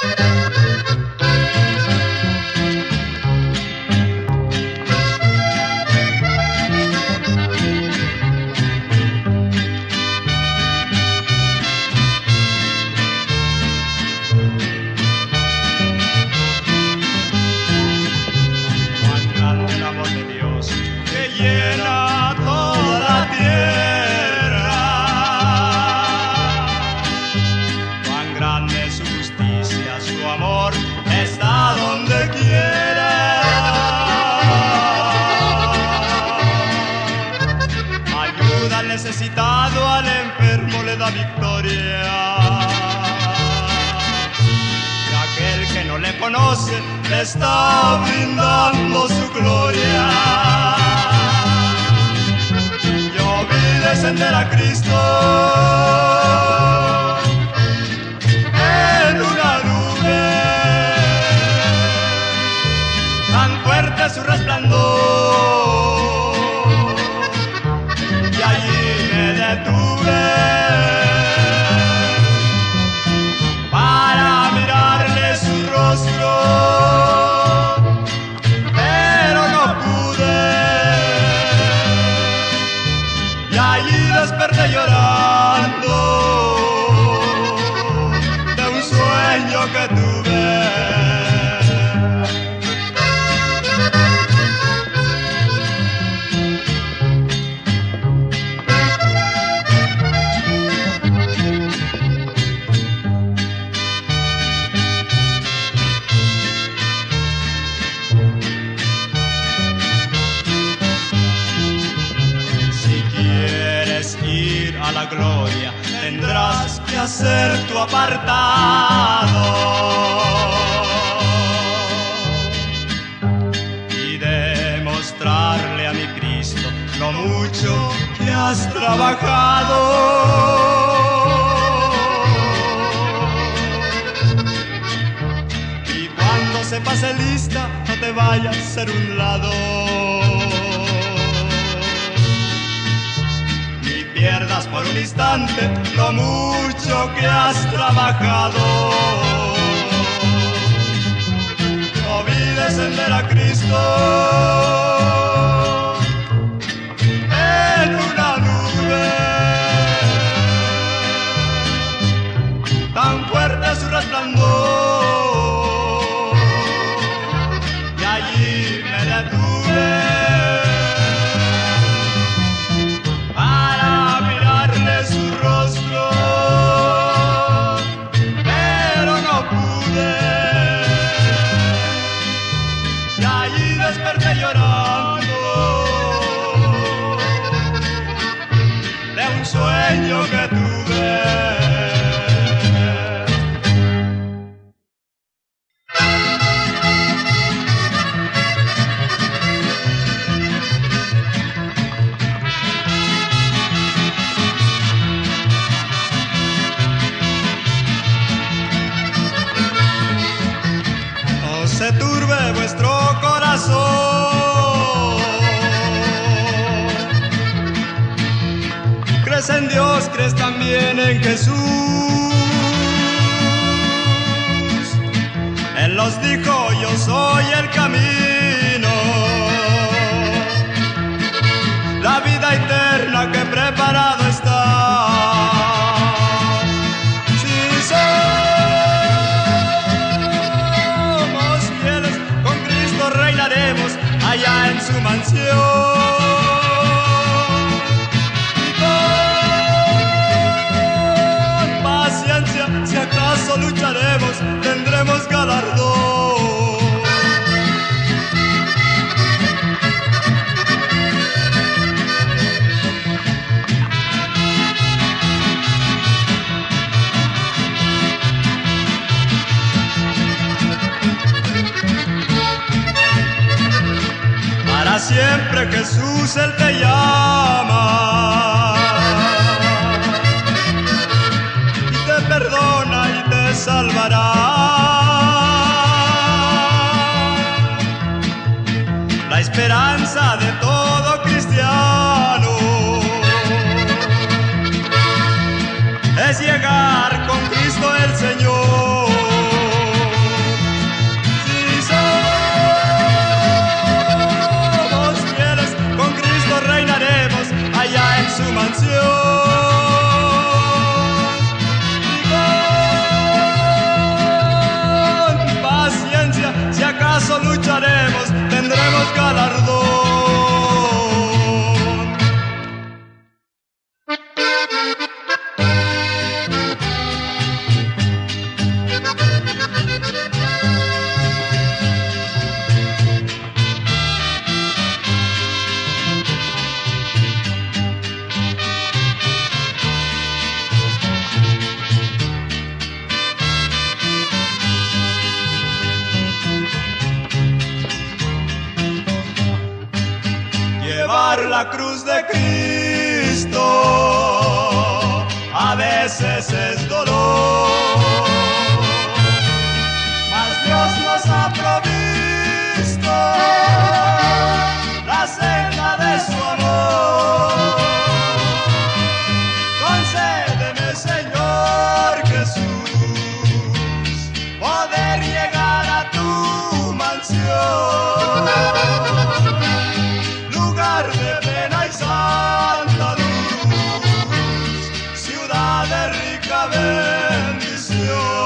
Necesitado, al enfermo le da victoria. Y aquel que no le conoce le está brindando su gloria. Yo vi descender a Cristo en una nube, tan fuerte su resplandor. Para mirarle su rostro, pero no pude, y allí desperté llorando de un sueño que tuve. A la gloria tendrás que hacer tu apartado y demostrarle a mi Cristo lo mucho que has trabajado. Y cuando se pase lista, no te vayas a hacer un lado. Pierdas por un instante lo mucho que has trabajado. No vi descender a Cristo en una nube, tan fuerte su resplandor, y allí me detuve. Desperté llorando de un sueño que tuve. No se turbe vuestro corazón, crees en Dios, crees también en Jesús. Él nos dijo: yo soy el camino, la vida eterna que preparado está. Si somos fieles, con Cristo reinaremos allá en su mansión. Si acaso lucharemos, tendremos galardón. Para siempre Jesús, Él te llama, perdona y te salvará. La esperanza de todo cristiano es llegar con Cristo el Señor. la cruz de Cristo a veces es dolor, mas Dios nos ha provisto la senda de su amor. Concédeme, Señor Jesús, poder llegar a tu mansión, lugar de plena y santa luz, ciudad de rica bendición.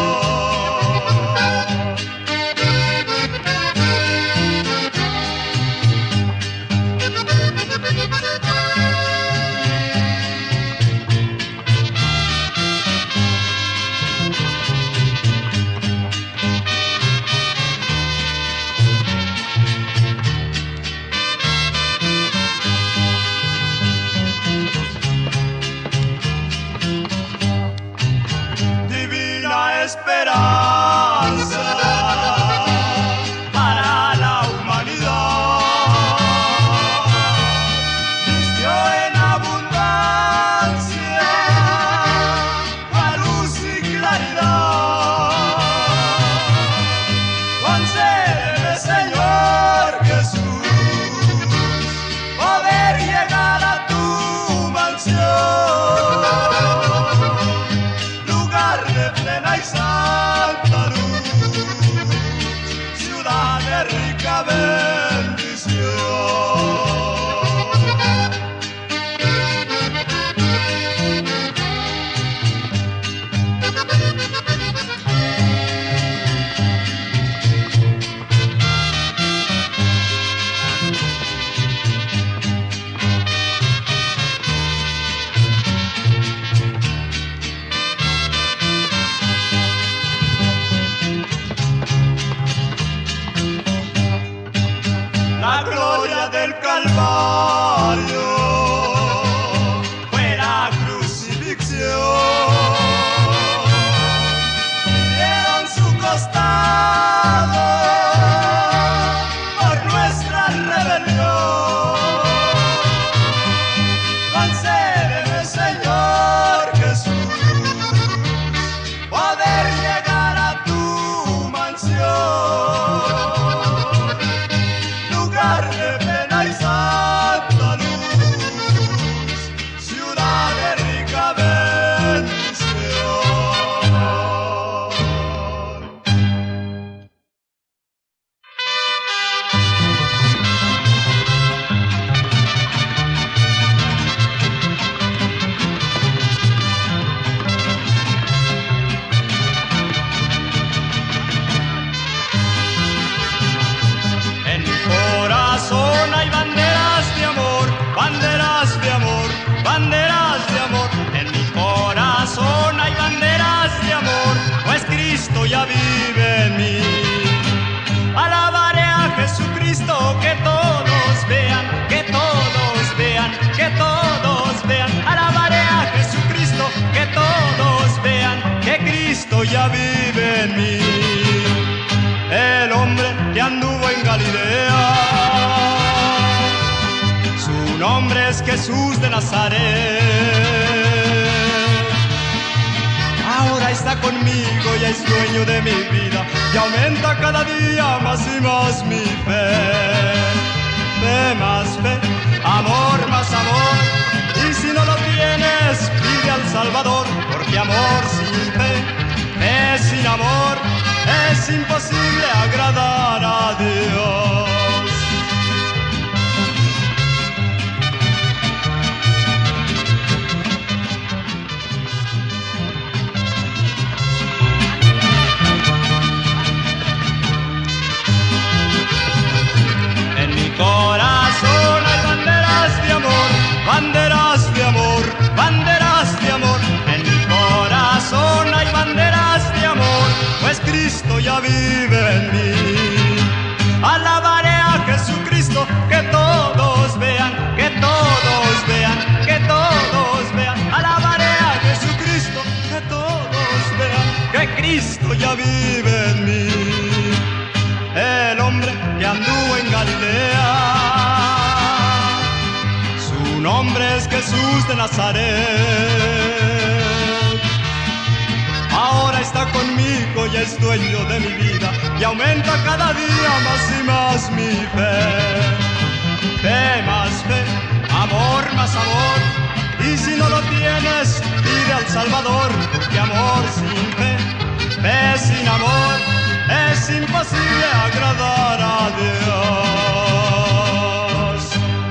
Esperanza para la humanidad, vistió en abundancia a luz y claridad. Concédeme, Señor Jesús, poder llegar a tu mansión, lugar de plena y santa luz, ciudad de rica bendición. La gloria del Calvario fue la crucifixión, dieron su costado por nuestra rebelión. Concédeme, Señor Jesús, poder llegar a tu mansión, lugar de plena y santa luz, ciudad de rica bendición. En mi corazón hay banderas de amor, banderas de amor, banderas de amor. En mi corazón hay banderas de amor, pues Cristo ya vive en mí. Alabaré a Jesucristo, que todos vean, que todos vean, que todos vean. Alabaré a Jesucristo, que todos vean, que Cristo ya vive en mí. El hombre que anduvo en Galilea, su nombre es Jesús de Nazaret. Ahora está conmigo, ya es dueño de mi vida, y aumenta cada día más y más mi fe. Fe más fe, amor más amor, y si no lo tienes, pide al Salvador, porque amor sin fe, fe sin amor, es imposible agradar a Dios. En mi corazón hay banderas de amor, banderas de amor, banderas de amor. En mi corazón hay banderas de amor, pues Cristo ya vive en mí. Alabaré a Jesucristo, que todos vean, que todos vean, que todos vean. Alabaré a Jesucristo, que todos vean, que Cristo ya vive en mí. El hombre que anduvo en Galilea, Jesús de Nazaret. Ahora está conmigo y es dueño de mi vida y aumenta cada día más y más mi fe. Fe más fe, amor más amor, y si no lo tienes, pide al Salvador, porque amor sin fe, fe sin amor, es imposible agradar a Dios.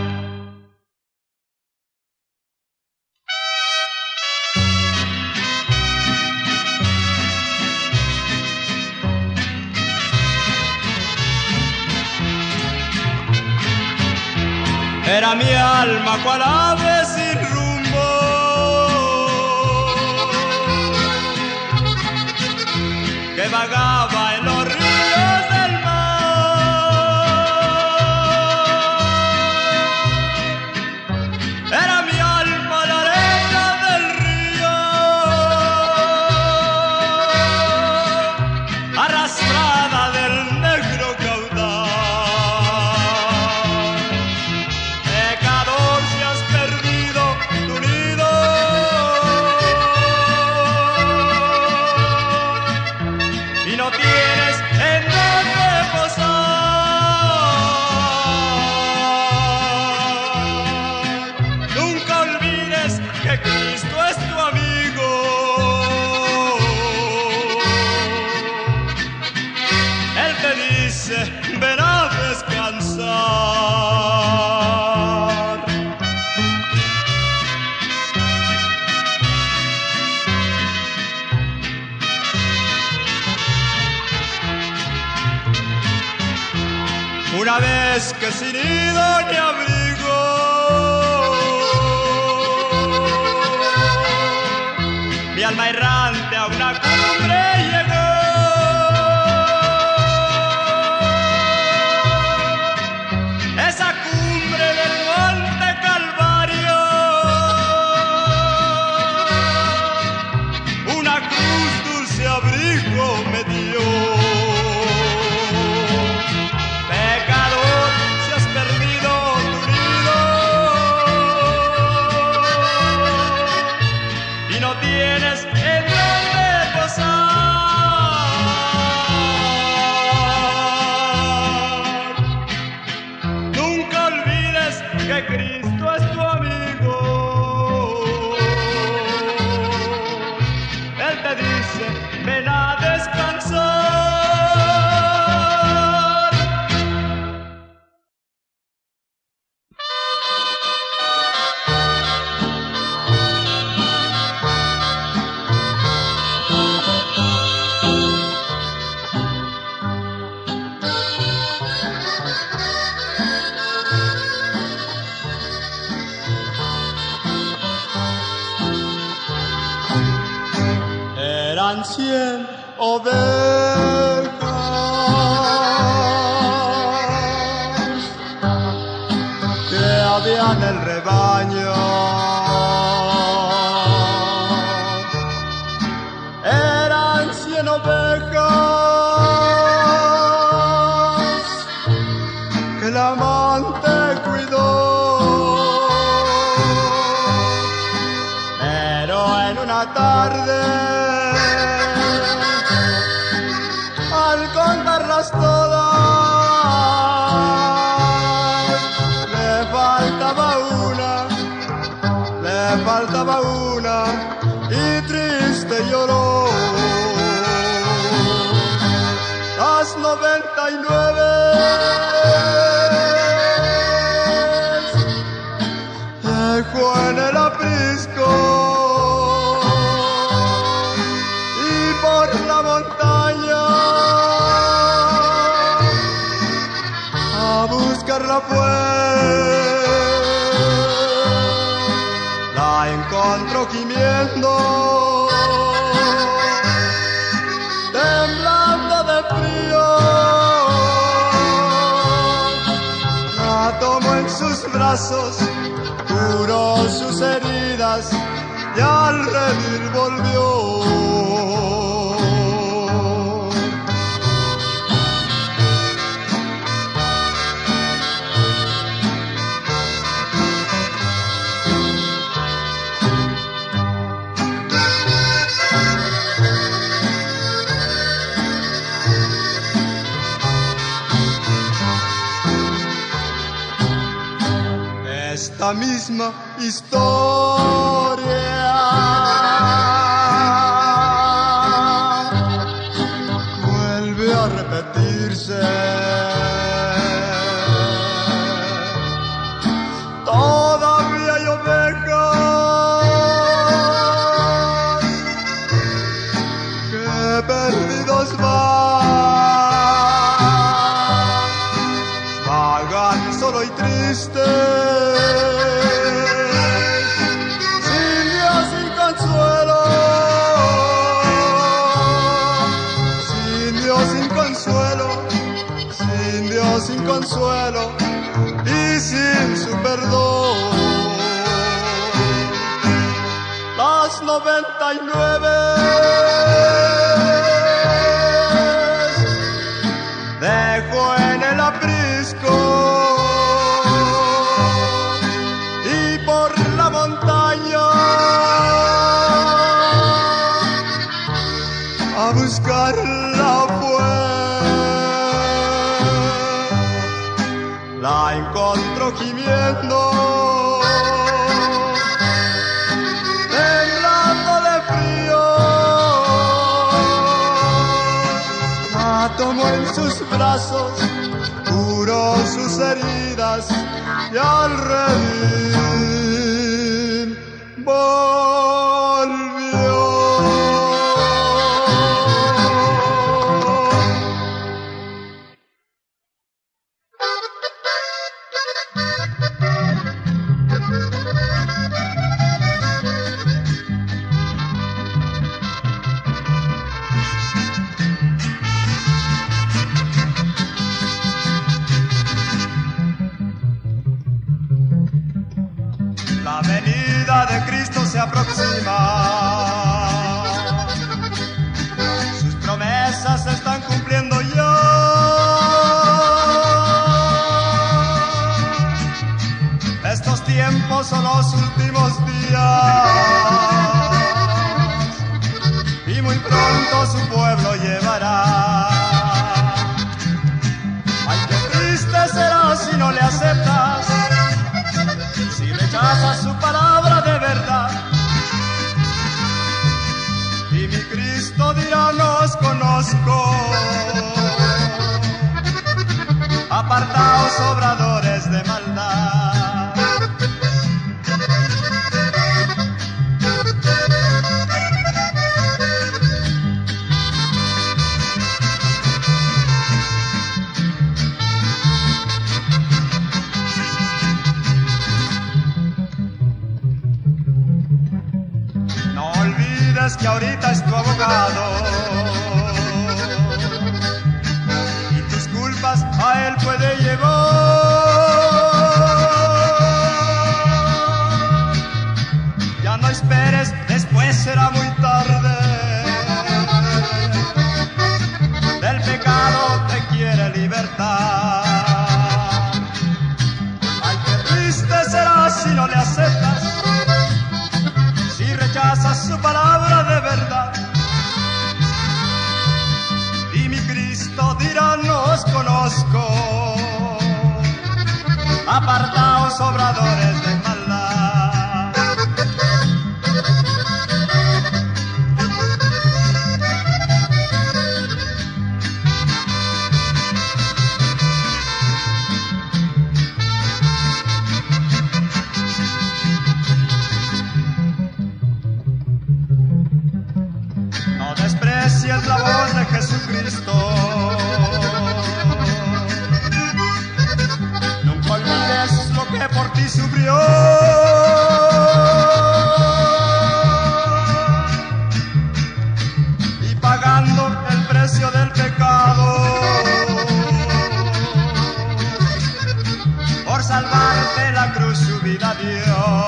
Era mi alma cual ave sin rumbo, que vagaba en los ríos del mar. Era mi alma la arena del río, arrastrada del negro caudal. Pecador, si has perdido tu nido, y no tienes en dónde posar, nunca olvides que Cristo es tu amigo. Él te dice, ven a descansar. Una vez que sin nido ni abrigo, mi alma errante a una cumbre llegó. Esa cumbre del monte Calvario, una cruz dulce abrigo me dio. Pecador, si has perdido tu nido y no tienes en dónde posar, nunca olvides que Cristo es tu amigo. Él te dice, ven a descansar. Eran 100 ovejas que había en el rebaño. Eran 100 ovejas que el amante cuidó. Pero en una tarde, al contarlas todas, le faltaba una y triste lloró. Las 99 dejó en el aprisco y por la montaña a buscarla fue. La encontró gimiendo, temblando de frío. La tomó en sus brazos, curó sus heridas y al redil volvió. esta misma historia vuelve a repetirse. Todavía hay ovejas que perdidos vagan solo y triste, sin Dios, sin consuelo, sin Dios, sin consuelo, sin Dios, sin consuelo y sin su perdón. Las 99 dejo en el aprisco y por la montaña a buscarla fue. La encontró gimiendo, temblando de frío. La tomó en sus brazos, curó sus heridas y al redil volvió. La venida de Cristo se aproxima, sus promesas se están cumpliendo ya. Estos tiempos son los últimos días y muy pronto su pueblo llevará. Ay, qué triste será si no le aceptas, si rechazas su palabra de verdad. Y mi Cristo dirá: no os conozco. Apartaos, obradores de maldad. Que ahorita es tu abogado y tus culpas a él puede llevar. Ya no esperes, después será muy tarde. Del pecado te quiere libertar. Ay, qué triste será si no le aceptas, si rechazas su palabra de verdad. Y mi Cristo dirá: no os conozco. Apartaos, obradores de maldad. Si es la voz de Jesucristo, nunca olvides lo que por ti sufrió. Y pagando el precio del pecado, por salvarte la cruz su vida dio.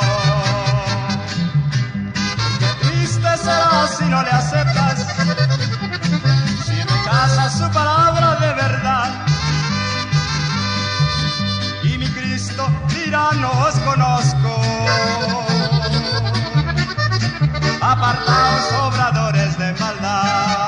Qué triste será si no le aceptas, si rechazas su palabra de verdad. Y mi Cristo dirá: no os conozco. Apartaos, obradores de maldad.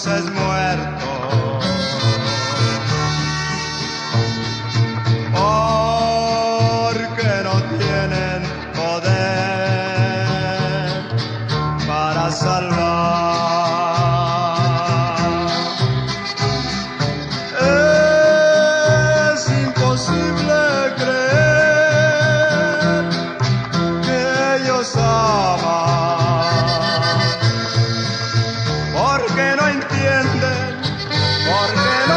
dioses muertos. Porque no tienen poder para salvar. Es imposible creer que ellos aman, porque no entienden, porque no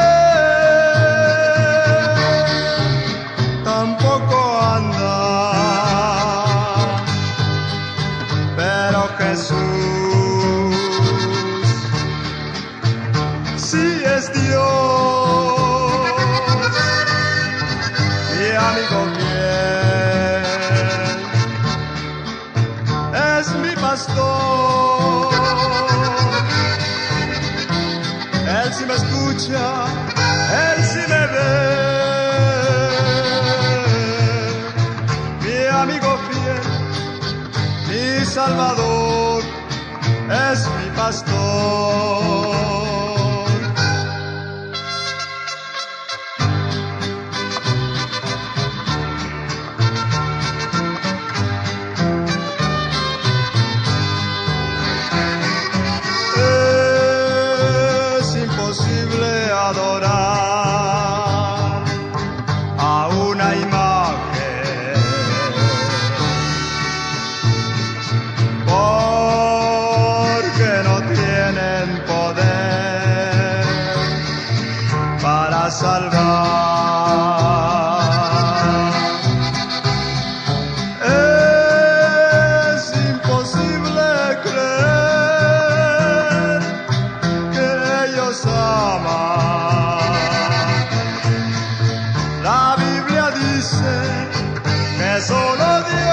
ven, tampoco andan, pero Jesús sí es Dios, mi amigo fiel, es mi pastor. Él sí me escucha, Él sí me ve, mi amigo fiel, mi Salvador, es mi pastor. Es imposible adorar a una imagen, porque no tienen poder para salvar. Es imposible creer que ellos aman. La Biblia dice que solo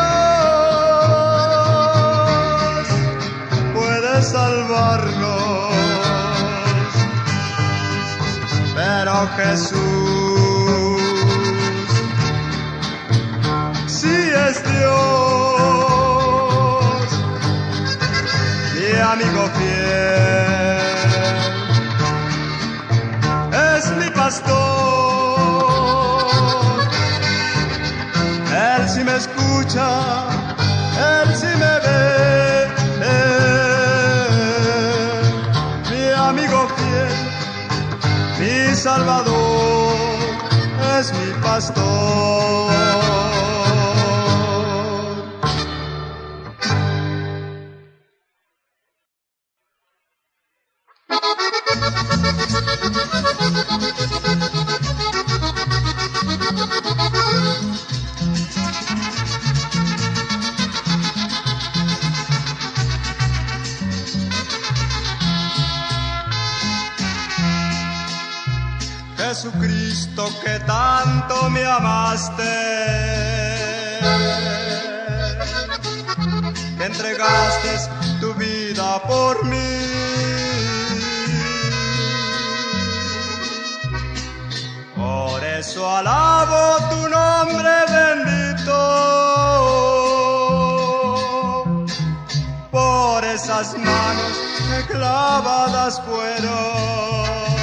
Dios puede salvarnos, pero Jesús sí es Dios, mi amigo fiel, es mi pastor. Él sí me escucha, Él sí me ve, mi amigo fiel, mi Salvador, es mi pastor. Jesucristo, que tanto me amaste, que entregaste tu vida por mí. Por eso alabo tu nombre bendito, por esas manos que clavadas fueron.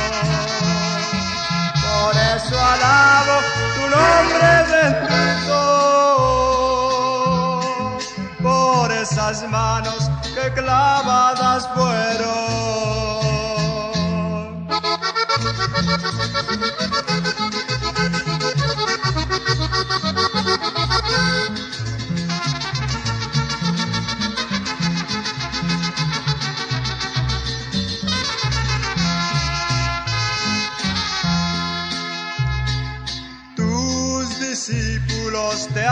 Por eso alabo tu nombre bendito, por esas manos que clavadas fueron. Discípulos te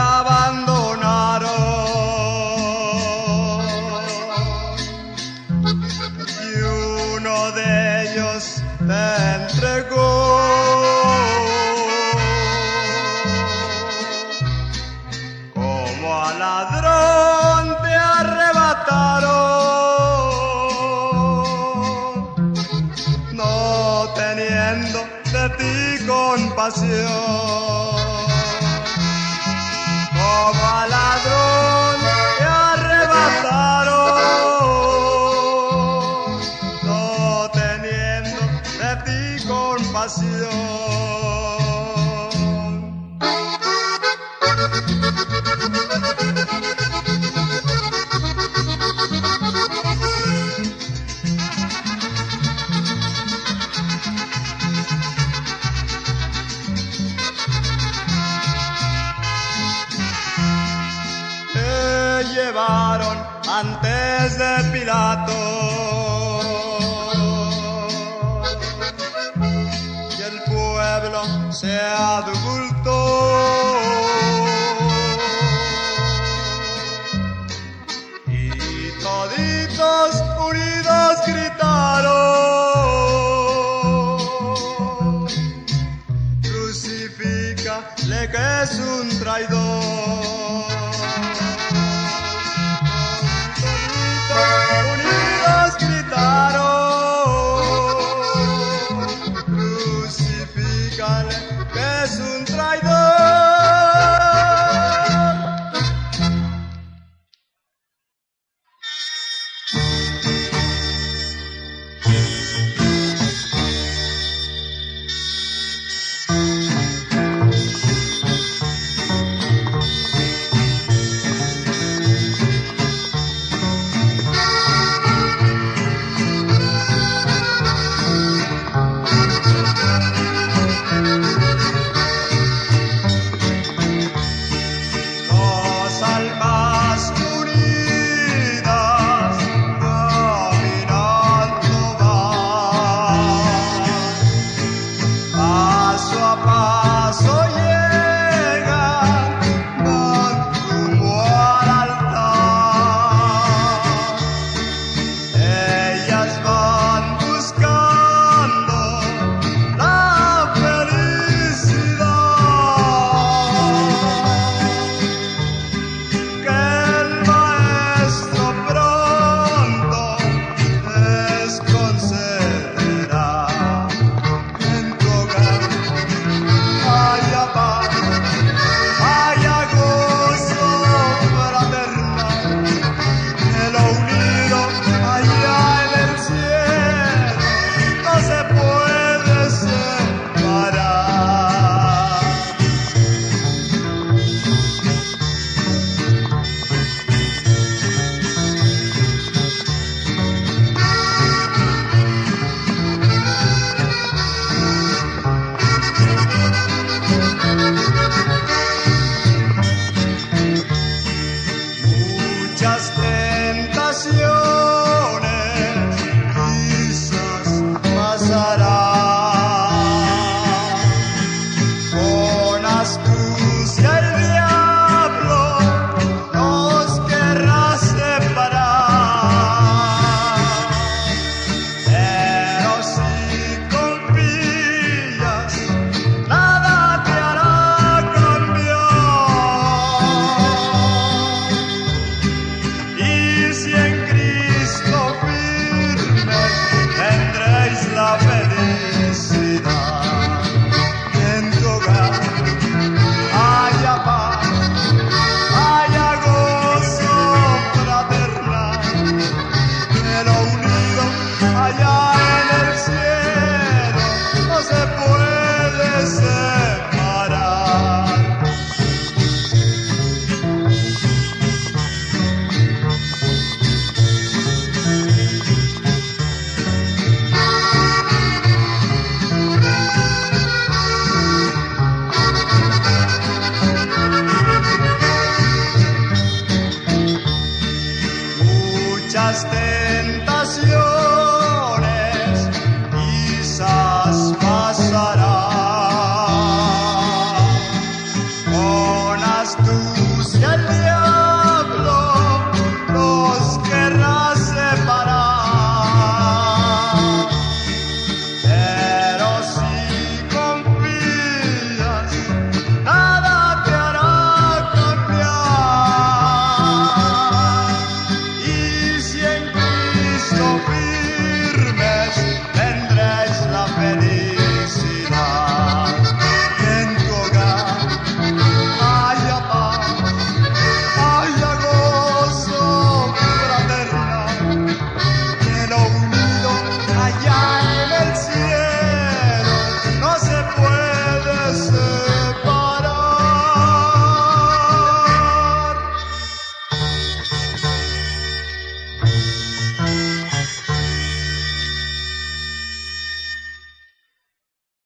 abandonaron y uno de ellos te entregó. Como a ladrón te arrebataron, no teniendo de ti compasión. Como a ladrón te arrebataron, no llevaron antes de Pilato. Y el pueblo se adultó. Y toditos unidos gritaron: crucifícale que es un traidor.